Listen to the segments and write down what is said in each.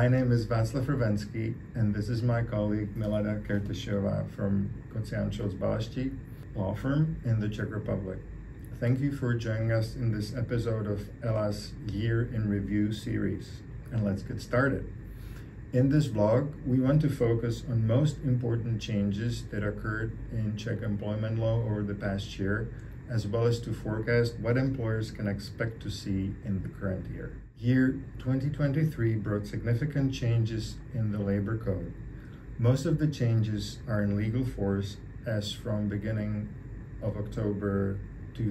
My name is Václav Hrvenský, and this is my colleague Milada Kertešová from Kocian Scholz Balaštík law firm in the Czech Republic. Thank you for joining us in this episode of ELA's Year in Review series, and let's get started. In this vlog, we want to focus on most important changes that occurred in Czech employment law over the past year, as well as to forecast what employers can expect to see in the current year. Year 2023 brought significant changes in the labor code. Most of the changes are in legal force as from beginning of October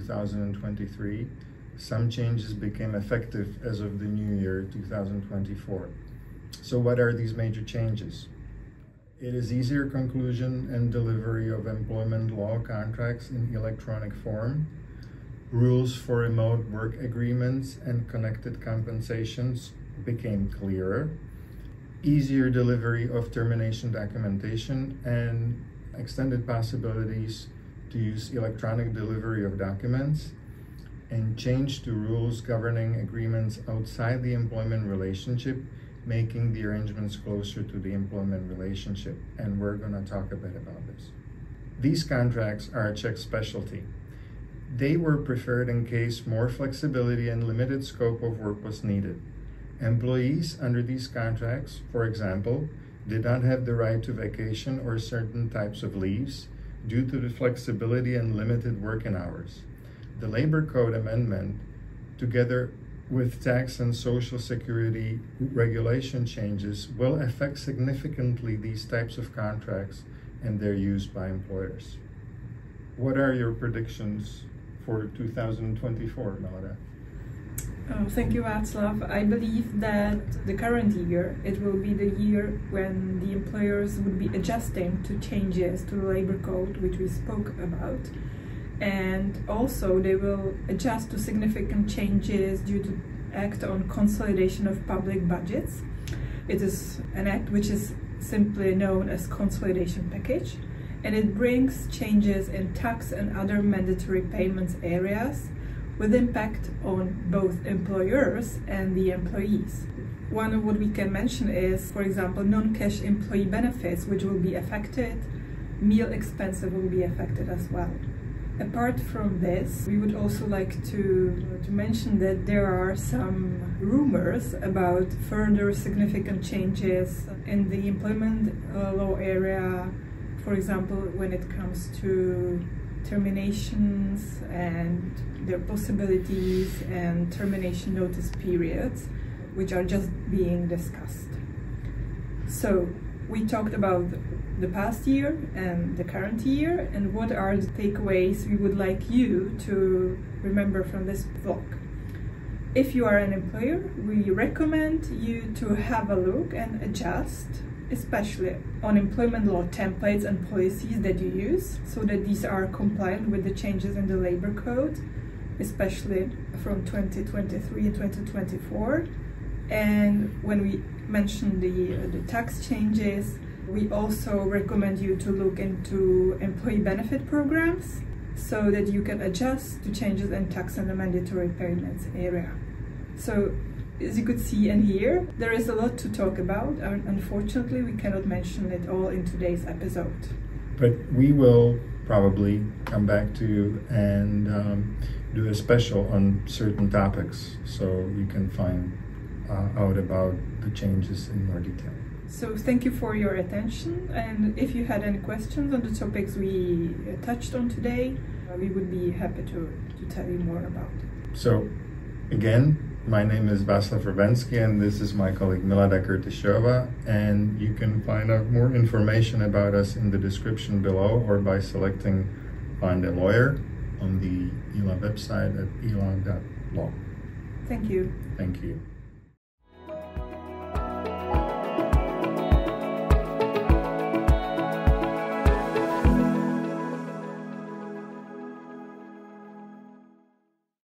2023. Some changes became effective as of the new year 2024. So what are these major changes? It is easier conclusion and delivery of employment law contracts in electronic form. Rules for remote work agreements and connected compensations became clearer. Easier delivery of termination documentation and extended possibilities to use electronic delivery of documents, and change to rules governing agreements outside the employment relationship, making the arrangements closer to the employment relationship, and we're going to talk a bit about this. These contracts are a Czech specialty. They were preferred in case more flexibility and limited scope of work was needed. Employees under these contracts, for example, did not have the right to vacation or certain types of leaves due to the flexibility and limited working hours. The Labor Code amendment, together with tax and social security regulation changes, will affect significantly these types of contracts and their use by employers. What are your predictions for 2024, Milada? Thank you, Václav. I believe that the current year, it will be the year when the employers would be adjusting to changes to the labor code, which we spoke about. And also they will adjust to significant changes due to Act on Consolidation of Public Budgets. It is an act which is simply known as Consolidation Package, and it brings changes in tax and other mandatory payments areas with impact on both employers and the employees. One of what we can mention is, for example, non-cash employee benefits, which will be affected. Meal expenses will be affected as well. Apart from this, we would also like to mention that there are some rumors about further significant changes in the employment law area, for example, when it comes to terminations and their possibilities and termination notice periods, which are just being discussed. So we talked about the past year and the current year, and what are the takeaways we would like you to remember from this vlog. If you are an employer, we recommend you to have a look and adjust, especially on employment law templates and policies that you use, so that these are compliant with the changes in the labor code, especially from 2023 and 2024. And when we mention the tax changes, we also recommend you to look into employee benefit programs so that you can adjust to changes in tax and the mandatory payments area. So as you could see and hear, there is a lot to talk about, and unfortunately we cannot mention it all in today's episode. But we will probably come back to you and do a special on certain topics, so you can find out about the changes in more detail. So thank you for your attention, and if you had any questions on the topics we touched on today, we would be happy to tell you more about it. So again, my name is Václav Hrvenský, and this is my colleague Milada Kertešová, and you can find out more information about us in the description below or by selecting Find a Lawyer on the ELA website at ela.law. Thank you. Thank you.